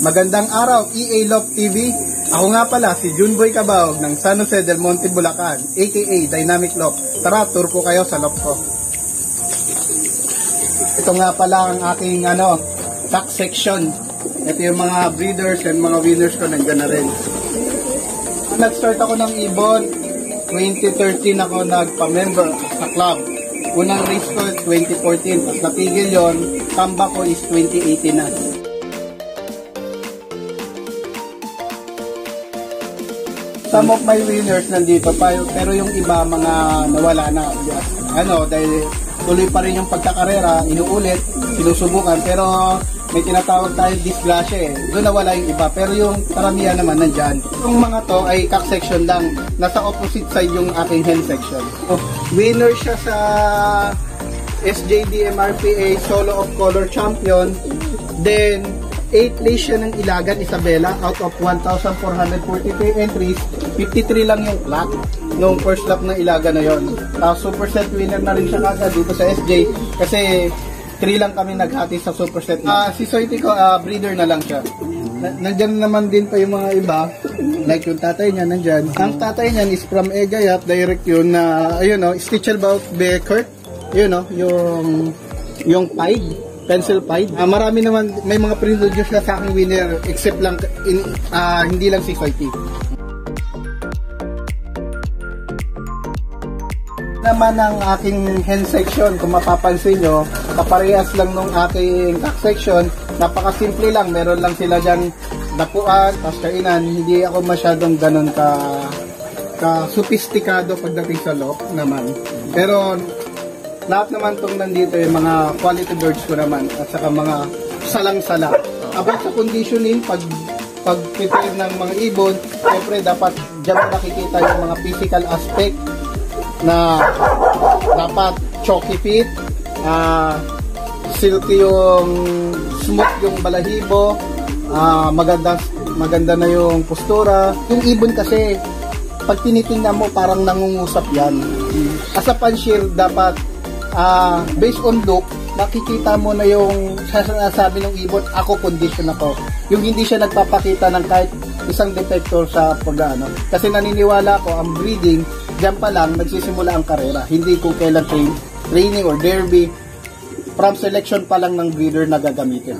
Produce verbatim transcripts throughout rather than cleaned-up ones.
Magandang araw, E A Love T V. Ako nga pala si Junboy Cabao ng San Jose del Monte, Bulacan, aka Dynamic Loft. Tara, tour ko kayo sa loft ko. Ito nga pala ang aking ano, tack section. Ito yung mga breeders and mga winners ko, nandiyan na rin. Nag-start ako ng ibon, twenty thirteen ako nagpa-member sa club. Unang race ko, twenty fourteen. Tapos natigil yon, comeback ko is twenty eighteen na. Some of my winners nandito pa, pero yung iba mga nawala na. Ano, dahil tuloy pa rin yung pagkakarera, inuulit, sinusubukan, pero may tinatawag tayo disgrasya eh. Doon nawala yung iba, pero yung karamihan naman nandyan. Yung mga to ay cock section lang, nasa opposite side yung aking hen section. So, winner siya sa S J D M R P A Solo of Color Champion. Then, eight place siya ng Ilagan Isabela out of one thousand four hundred forty-three entries. fifty-three lang yung clock nung first lap ng Ilagan na yon. Tapos super set winner na rin siya kagad dito sa S J kasi three lang kami naghati sa super set. Uh, si Soiti ko, uh, breeder na lang siya. Nandyan naman din pa yung mga iba, like yung tatay niya nandyan. Ang tatay niyan is from Egayat, direct yun na, uh, ayun o, Stitchelbaut Beckert, yun o, yung, yung Pied, pencil Pied. Uh, marami naman, may mga pre-produce na sa aking winner, except lang, in, uh, hindi lang si Soiti. Naman ang aking hen section, kung mapapansin nyo, kaparehas lang nung aking cock section. Napakasimple lang, meron lang sila dyan dapuan, tapos kainan. Hindi ako masyadong ganun ka, ka sophisticado pagdating sa loft naman. Pero lahat naman itong nandito yung mga quality birds ko naman, at saka mga salang-sala. About sa conditioning, pag pag-prepare ng mga ibon, siyempre dapat dyan nakikita yung mga physical aspect na dapat chalky feet, uh, silky yung smooth yung balahibo, uh, maganda, maganda na yung postura. Yung ibon kasi, pag tinitingnan mo parang nangungusap yan. As a panshir, dapat uh, based on look, nakikita mo na yung sasabi ng ibon, ako condition ako. Yung hindi siya nagpapakita ng kahit isang defector sa pag-ano. Kasi naniniwala ko, ang breeding, diyan pa lang nagsisimula ang karera. Hindi kung kailan train, training or derby. From selection pa lang ng breeder na gagamitin.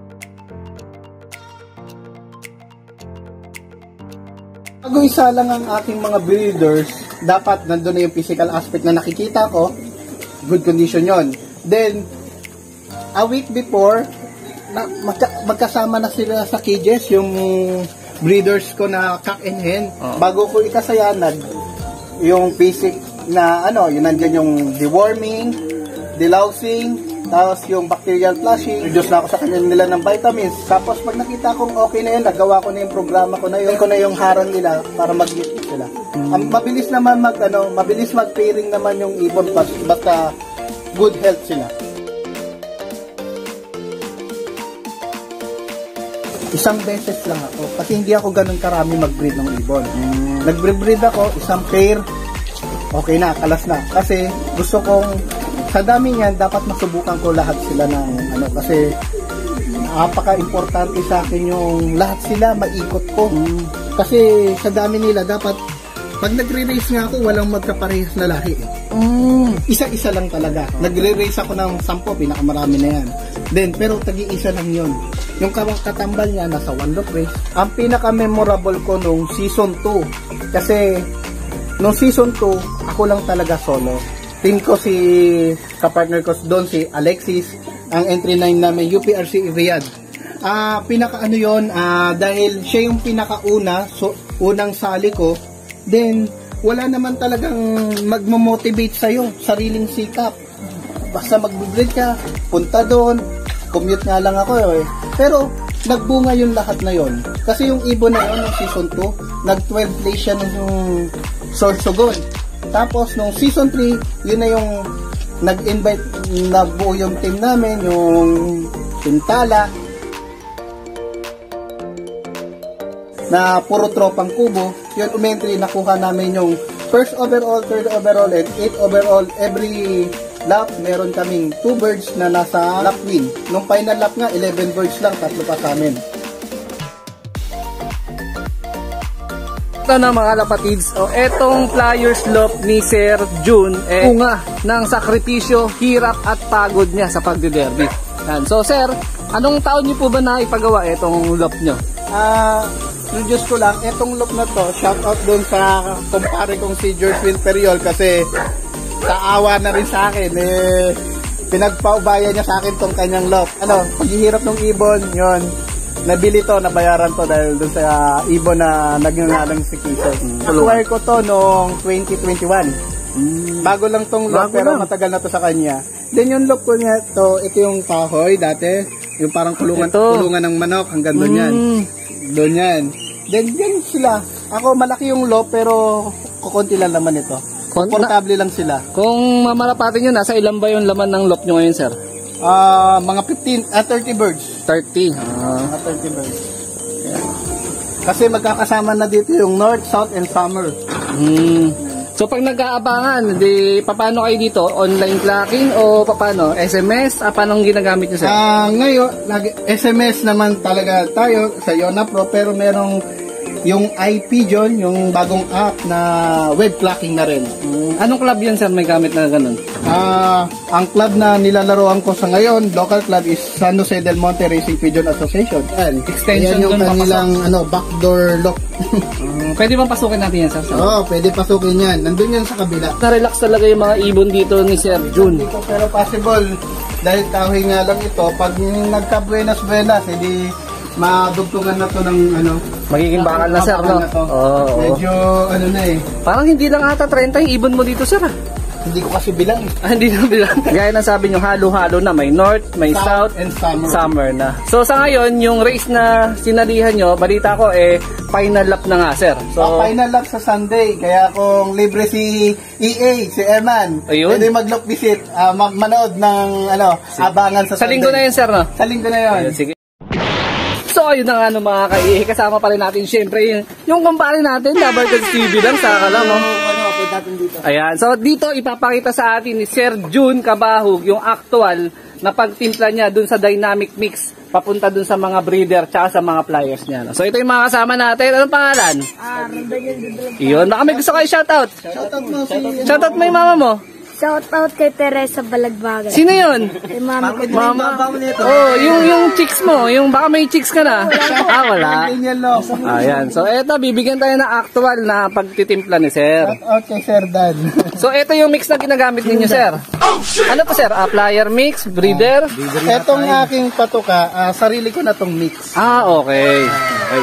Bago isa lang ang ating mga breeders, dapat nandun na yung physical aspect na nakikita ko, good condition yon. Then, a week before, na, magka, magkasama na sila sa cages, yung breeders ko na cock and hen. Oh. Bago ko ikasaya, nag yung basic na ano, yun nandyan yung deworming, delousing, tapos yung bacterial flushing. Reduce na ako sa kanya nila ng vitamins. Tapos pag nakita kong okay na yun, nagawa ko na yung programa ko na yun, ko na yung harang nila para mag-meet sila. Mm. Um, mabilis naman mag ano, mabilis mag-pairing naman yung ibon, basta good health sila. Isang beses lang ako kasi hindi ako ganun karami mag-breed ng ibon. Mm. Nag-breed ako, isang pair, okay na, kalas na. Kasi gusto kong, sa dami niyan, dapat masubukan ko lahat sila ng ano, kasi napaka-importante sa akin yung lahat sila maikot ko. Mm. Kasi sa dami nila, dapat, pag nagre-race nga ako, walang magkaparehas na lahi. Mm. Isa-isa lang talaga. Nagre-race ako ng sampo, pinakamarami na yan. Then, pero tagi-isa lang yun. Yung katambal niya, nasa one loop race. Ang pinaka-memorable ko nung season two. Kasi, nung season two, ako lang talaga solo. Team ko si, kapartner ko doon si Alexis. Ang entry nine namin, U P R C Riyadh. Ah, uh, pinaka-ano yun, uh, dahil siya yung pinaka-una, so, unang sali ko. Then, wala naman talagang magmamotivate sa'yo, sariling sikap. Basta mag-breed ka, punta doon, commute nga lang ako eh. Pero, nagbunga yung lahat na yon. Kasi yung ibon na yun, ng season two, nag-twelve place siya ng Sorsogon. Tapos, nung season three, yun na yung nag-invite, nabuo yung team namin, yung Pintala, na puro tropang kubo. Yun, umentry, nakuha namin yung first overall, third overall, and eighth overall. Every lap, meron kaming two birds na nasa lap win. Nung final lap nga, eleven birds lang, tatlo pa sa amin. ito na mga lapatids, o etong Flyers loft ni Sir Jun, eh, bunga ng sakripisyo, hirap at pagod niya sa pagde-derby. Yan. So sir, anong taon niyo po ba na ipagawa itong loft niyo? Ah, introduce ko lang, etong look na to, shout out dun sa kumpare kong si George Wilperiol kasi sa awa na rin sa akin, eh, pinagpaubaya niya sa akin tong kanyang lock. Ano, paghihirap ng ibon, yon nabili to, nabayaran to dahil dun sa ibon na nagngangalang si Kiso. Acquire ko to noong twenty twenty-one. Mm. Bago lang tong lock, pero lang. Matagal na to sa kanya. Then yung lock ko niya, to, ito yung kahoy dati, yung parang kulungan, kulungan ng manok, hanggang doon mm. yan. Doon yan. Then, yan sila. Ako, malaki yung lock, pero kukunti lang naman ito. Komportable lang sila. Kung mamarapatin nyo, nasa ilan ba yung laman ng loft nyo ngayon, sir? Ah, uh, mga fifteen, ah, thirty birds. thirty. Uh. Mga thirty birds. Yeah. Kasi magkakasama na dito yung North, South, and Summer. Hmm. So pag nag-aabangan, di paano kayo dito? Online clocking o paano? S M S? Ah, paano ginagamit nyo, sir? Ah, uh, ngayon, S M S naman talaga tayo sa Yona Pro, pero merong yung I P John, yung bagong app na web clocking na rin. Hmm. Anong club yan, sir, may gamit na ganun? Ah, uh, ang club na nilalaroan ko sa ngayon, local club, is San Jose del Monte Racing Pigeon Association. Yan, extension yung kanilang ano, backdoor lock. um, pwede bang pasukin natin yan, sir? Oo, oh, pwede pasukin yan. Nandun yan sa kabila. Na-relax talaga yung mga ibon dito ni Sir Jun. Hindi ko pero possible. Dahil kahoy nga lang ito, pag nagka-buenas-buenas, edi madugtungan na to ng ano. Magiging bakal na, sir, no? Na oh, medyo ano na eh. Parang hindi lang ata thirty yung ibon mo dito, sir. Hindi ko kasi bilang eh. Ah, hindi ko bilang. Gaya na sabi nyo, halo-halo na. May north, may south, south and summer. summer na. So sa ngayon, yung race na sinalihan nyo, balita ko eh, final lap na nga, sir. So, ah, final lap sa Sunday. Kaya kung libre si E A, si Eman, ayun, pwede mag-lock visit, uh, manood ng ano, abangan sa Sunday. Sa linggo na yun, sir, no? Sa linggo na yun. Ayun, sige. So ayun na nga no, mga kaihi, kasama pa rin natin syempre yung, yung kumpare natin, Double Goods T V lang, saka lang, no? Ayan, so dito ipapakita sa atin ni Sir Jun Cabahug yung actual na pagtimpla niya dun sa dynamic mix papunta dun sa mga breeder tsaka sa mga flyers niya, no? So ito yung mga kasama natin. Anong pangalan? Ah, Iyon, baka may gusto kayo shoutout. Shoutout mo si Shoutout mo yung mama mo. Shout out kay Teresa Balagbagan. Sino yun? Kay mama ko. Mama. Oh, yung yung chicks mo, yung baka may chicks ka na. Ah, wala. Ayan. So eto, bibigyan tayo ng actual na pagtitimpla ni Sir. Okay, Sir Dan. So eto yung mix na ginagamit ninyo, Sir. Ano to, Sir? Ah, flyer mix, breeder. Etong aking patuka, uh, sarili ko na tong mix. Ah, okay. Okay.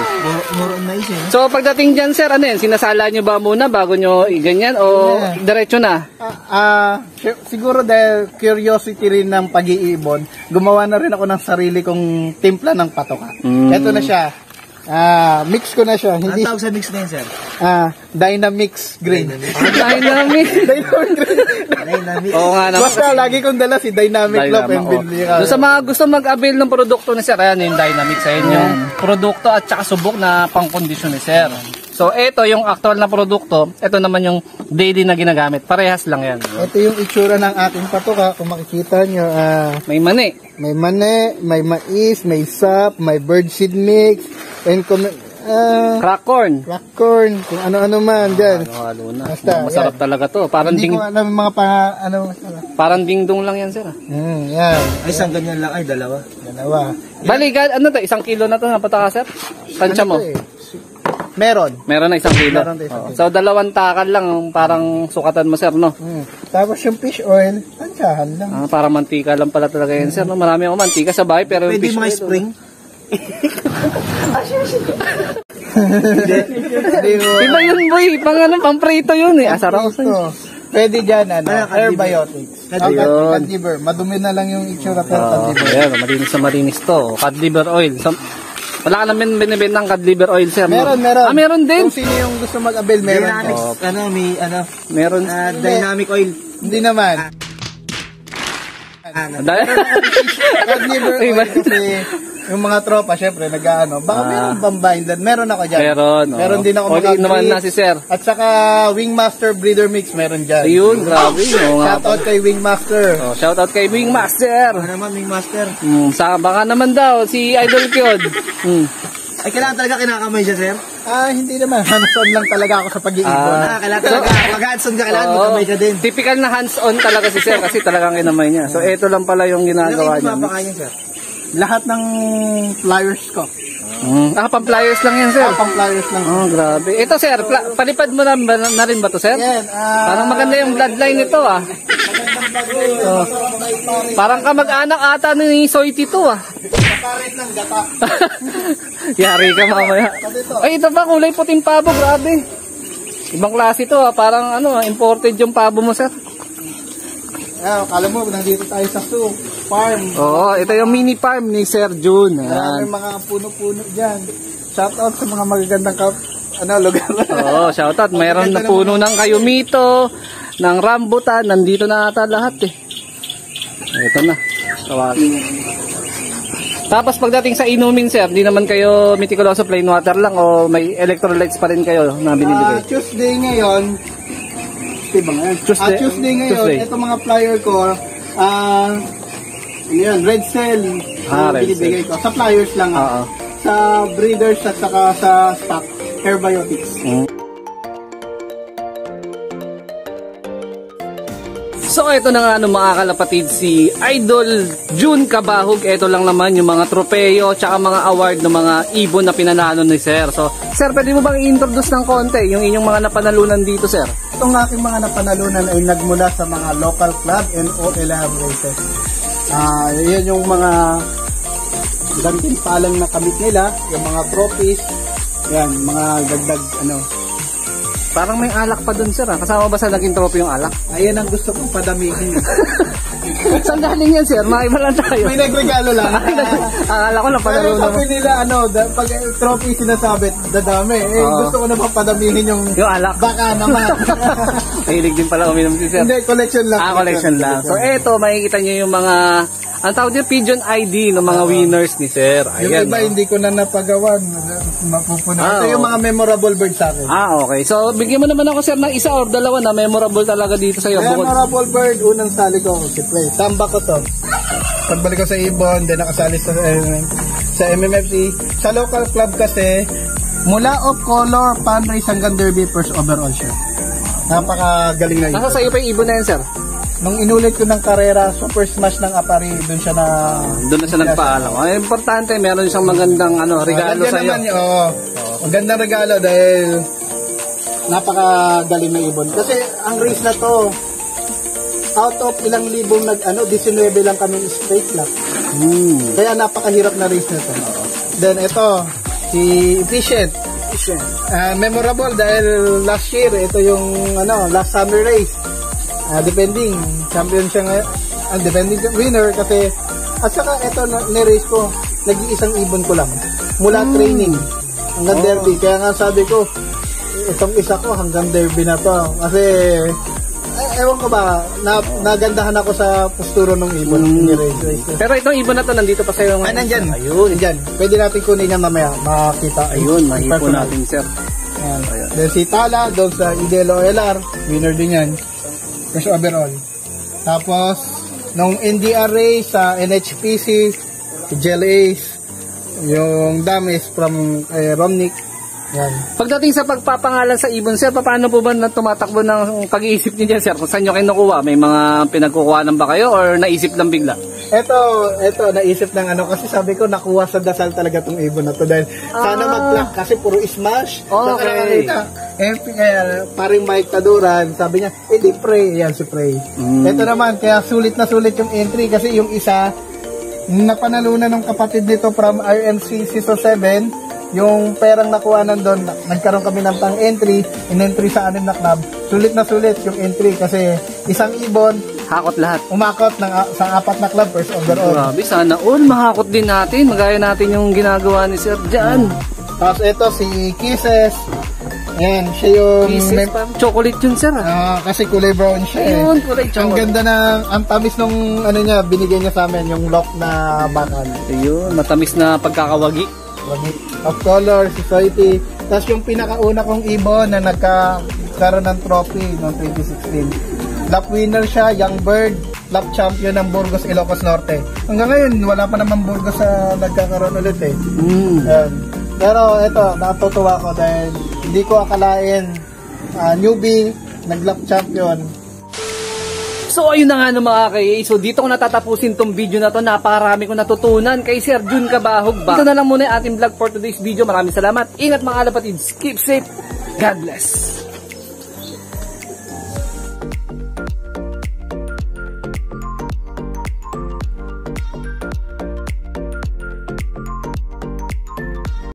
So pagdating dyan, Sir, ano yan? Sinasala nyo ba muna bago nyo ganyan o diretso na? Ah, uh, siguro dahil curiosity rin ng pag-iibon, gumawa na rin ako ng sarili kong timpla ng patoka. Mm. Ito na siya. Ah, mix ko na siya. Hindi. Ang tawag sa mix na yun, sir? Ah, Dynamix Green. Dynamic. Dynamic Green. Dynamic. Oo nga naman. Basta lagi kong dala si Dynamic Love and Billy. So, sa mga gusto mag-avail ng produkto ni Sir, ayan yung Dynamic sa inyo. Yung produkto at saka subok na pang-kondisyon ni Sir. So, ito yung actual na produkto. Ito naman yung daily na ginagamit. Parehas lang yan. Ito yung itsura ng ating patoka. Kung makikita nyo, uh, may mani. May mani, may mais, may sap, may birdseed mix, and uh, crack corn. Crack corn, kung ano-ano man dyan. Halo-halo na. Basta, masarap yan. Talaga to. Parang hindi ding... ko alam mga pa, ano, parang dingdong lang yan, sir. Hmm, yan. Ay, isang ganyan lang. Ay, dalawa. Dalawa. Bali, ano to? Isang kilo na to na pataka, sir? Tansya mo? Eh? Meron. Meron na isang kilo. Meron na isang oh. kilo. So, dalawang takal lang, parang sukatan mo, sir, no? Hmm. Tapos yung fish oil, tansyahan lang. Ah, para mantika lang pala talaga yan, sir. No? Marami akong mantika sa bahay, pero yung pwede fish mga oil... spring? Iba yun, boy. Pang ano, pang prito yun, eh. Asara ko sa'yo. Pwede dyan, ano, ah, airbiotics. Ayun. Cod liver. Madumi na lang yung itsura pero oh, cod liver. Ayan, malinis sa malinis to. Cod liver oil. So, wala ka namin binibenta ng cod liver oil, sir. Meron, meron. Ah, meron din. Kung sino yung gusto mag-avail, meron. Dynamics, Oh. ano, may, ano, meron. uh, dynamic oil. Hindi naman. Ano? Cod liver oil kasi yung mga tropa, syempre, nag-ano. Baka Ah. meron bang bindan? Meron ako dyan. Meron. Oh. Meron din ako All in naman na si sir. At saka Wingmaster Breeder Mix, meron dyan. Ayun, grabe. Oh, nga. Shoutout kay Wingmaster. Oh, shoutout kay Wingmaster. Ano naman, Ming Master? Hmm, sa baka naman daw si Idol Kyod. Hmm. Ay, kailangan talaga kinakamay siya, sir? Ah, hindi naman. Hands-on lang talaga ako sa pag-iibon. Ah. Ah, kailangan talaga. Pag hands-on ka, kailangan Oo. magkamay ka din. Typical na hands-on talaga si sir kasi talagang kinamay niya. So, ito lang pala yung ginagawa Ano niya. kayo mapakain, sir? Lahat ng flyers ko. Mm. Ah, pang pliers lang yan, sir. Ah, pang flyers lang. Oh, grabe. Ito, sir, pla- palipad mo na, ba- na rin ba to, sir? Yan. ah, Parang maganda yung bloodline nito, ah. Oh. Parang kamag-anak ata ni Soiti to, ah. Kaparet ng gata. Yari ka mamaya. Ay, ito ba, kulay puting pabo, grabe. Ibang klase to, ah. Parang, ano, ah, imported yung pabo mo, sir. Ah, kala mo, nandito tayo sa zoo. Farm. Oo, ito yung mini farm ni Sir Jun. Ayan. Maraming mga puno-puno dyan. Shout out sa mga magagandang kap ano, lugar. Oo, shoutout. Mayroon na puno ng kayumito, ng rambutan. Nandito na ata lahat eh. Ito na. Tawagin. Tapos pagdating sa inumin, sir, di naman kayo meticuloso plain water lang o may electrolytes pa rin kayo na Ah, binibigay? Tuesday ngayon. Tuesday ba ngayon? Tuesday. Ah, Tuesday ngayon. Tuesday. Ito mga flyer ko. Ah, ano yun? Red Cell. Ah, Ang Red binibigay ko. Sa flyers lang. ah. Oo. Sa breeders at saka sa stock. Airbiotics. Mm. So ito na nga ano mga kalapatid, si Idol Jun Cabahog. Ito lang naman yung mga tropeyo tsaka mga award ng mga ibon na pinanalo ni Sir. So Sir, pwede mo bang i-introduce ng konti yung inyong mga napanalunan dito, Sir? Itong aking mga napanalunan ay nagmula sa mga local club and O L R races. Ah, yan yung mga gantimpalang na kamit nila, yung mga trophies, yan, mga dagdag ano. Parang may alak pa dun, Sir. Ah. Kasama ba sa naging trophy yung alak? Ayan ang gusto kong padamihin. Saan galing yan, Sir? Maiba lang tayo. May nagregalo lang. Akala ko lang Pero panalunan mo. sabi nila, ano, da, pag trophy sinasabi, dadami. Eh, Oo. gusto ko na padamihin yung Yung alak. baka naman. Mahilig din pala uminom si Sir. Hindi, collection lang. Ah, collection lang. So, eto, makikita nyo yung mga, ang tawag niya, pigeon I D ng mga winners ni Sir. Yung Ayan. iba, no? hindi ko na napagawan. Mapupunan. Ah, Ito yung oo. mga memorable bird sa akin. Ah, okay. So, bigyan mo naman ako, Sir, ng isa or dalawa na memorable talaga dito sa'yo. Bukod. Memorable bird, unang sali ko, si Play. Tamba ko to. Pagbalik ko sa Ibon, then nakasali sa, eh, sa M M F C. Sa local club kasi, mula of color, pan race hanggang derby, first overall siya. Napakagaling na Nasa ibon. sa'yo pa yung ibon na yan, Sir? Nung inulit ko ng karera, super smash ng Apari, doon siya na... Doon na siya nagpaalam. Ang importante, meron siyang magandang ano, regalo Maganda sa'yo. naman yun, oo. Magandang regalo dahil napakagaling na ibon. Kasi ang race na to, out of ilang libong nag ano, nineteen lang kami straight lap. Hmm. Kaya napakahirap na race na to. Then ito, si Efficient. Ah, memorable dahil last year, ito yung ano, last summer race. Ah, depending, champion siya ngayon. Ah, depending winner kasi at saka ito na ni-race ko, nag-iisang ibon ko lang. Mula training hanggang Oh. derby. Kaya nga sabi ko, itong isa ko hanggang derby na to. Kasi eh, ewan ko ba, na, nagandahan ako sa posturo ng ibon Mm. ng ni-race race. Pero itong ibon na to, nandito pa sa'yo. Ah, nandyan. Ayun. Nandyan. Pwede natin kunin yan mamaya, makakita. Ayun, mahipon Personal. natin, Sir. Ayan. Ayan. Then si Tala, doon sa Idel O L R, winner din yan. First overall. Tapos, nung N D R race sa N H P C, si Gel Ace, yung Damis from eh, Romnick. Yan. Pagdating sa pagpapangalan sa ibon, Sir, paano po ba na tumatakbo ng pag-iisip niyo dyan, Sir? Kung saan nyo kinukuha? May mga pinagkukuhanan ba kayo or naisip lang bigla? Ito, ito, naisip ng ano, kasi sabi ko, nakuha sa dasal talaga tong ibon na to. Dahil sana Ah. mag-block kasi puro smash. Okay. Saka nakakita. Eh, eh, paring Mike Taduran, sabi niya, eh di pray. Yan si pray. Mm. Ito naman, kaya sulit na sulit yung entry kasi yung isa, napanalunan ng kapatid nito from R M C Season seven, yung perang nakuha nandun, nagkaroon kami ng pang-entry, in-entry sa anim na club. Sulit na sulit yung entry kasi isang ibon, Hakot lahat. umakot ng, sa apat na club first overall. Grabe, sana all mahakot din natin. Magaya natin yung ginagawa ni Sir dyan. Tapos ito si Kisses. Ayan, siya yung... Kisses, may- parang chocolate yun, Sir. Ah, Ah. kasi kulay brown siya eh. Ayun, kulay Ang chocolate. ganda ng, ang tamis nung ano niya, binigay niya sa amin, yung lock na bakal. Ayun, matamis na pagkakawagi. Of color, society. Tapos yung pinakauna kong ibon na nagkakaroon ng trophy noong twenty sixteen. Lap winner siya, Young Bird, lap champion ng Burgos, Ilocos Norte. Hanggang ngayon, wala pa naman Burgos sa nagkakaroon ulit eh. Mm. Ayan. Pero ito, natutuwa ko dahil hindi ko akalain ah, newbie, nag-lap champion. So ayun na nga no mga ka-E A. So dito ko natatapusin tong video na to. Napakarami ko natutunan kay Sir Jun Cabahog ba. Ito na lang muna yung ating vlog for today's video. Maraming salamat. Ingat mga kalapatids. Keep safe. God bless.